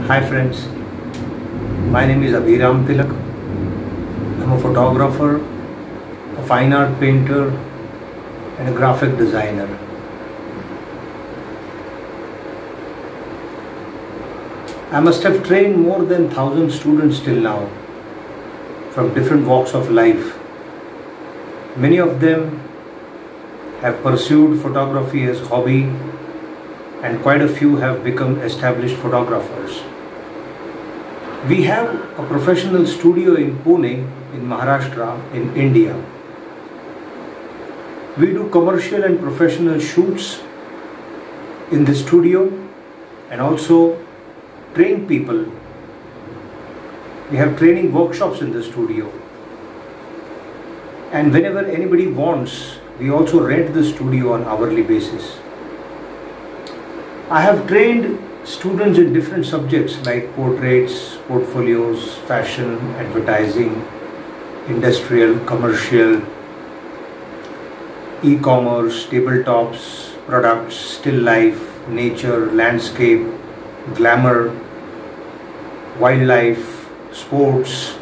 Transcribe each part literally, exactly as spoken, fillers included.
Hi friends, my name is Abhiram Tilak. I'm a photographer, a fine art painter and a graphic designer. I must have trained more than one thousand students till now from different walks of life. Many of them have pursued photography as hobby and quite a few have become established photographers. We have a professional studio in Pune, in Maharashtra, in India. We do commercial and professional shoots in the studio and also train people. We have training workshops in the studio. And whenever anybody wants, we also rent the studio on hourly basis. I have trained students in different subjects like portraits, portfolios, fashion, advertising, industrial, commercial, e-commerce, tabletops, products, still life, nature, landscape, glamour, wildlife, sports,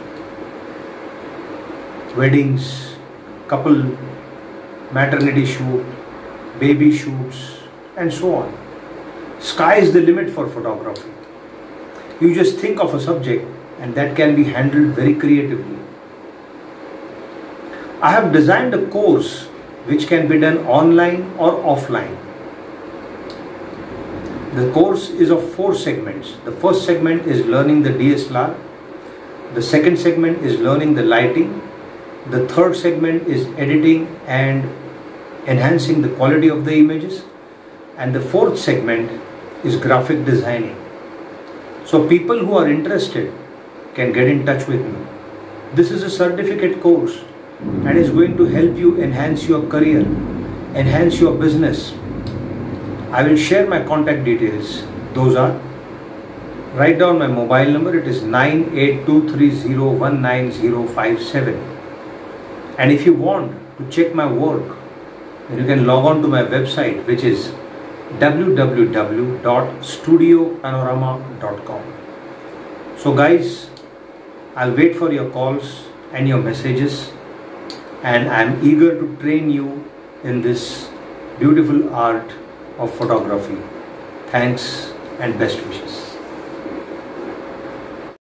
weddings, couple, maternity shoot, baby shoots, and so on. Sky is the limit for photography. You just think of a subject and that can be handled very creatively. I have designed a course which can be done online or offline. The course is of four segments. The first segment is learning the D S L R. The second segment is learning the lighting. The third segment is editing and enhancing the quality of the images. And the fourth segment is graphic designing. So people who are interested can get in touch with me. This is a certificate course and is going to help you enhance your career, enhance your business. I will share my contact details. Those are, write down my mobile number. It is nine eight two three zero one nine zero five seven. And if you want to check my work, then you can log on to my website, which is w w w dot studio panorama dot com. So guys, I'll wait for your calls and your messages, and I'm eager to train you in this beautiful art of photography. Thanks and best wishes.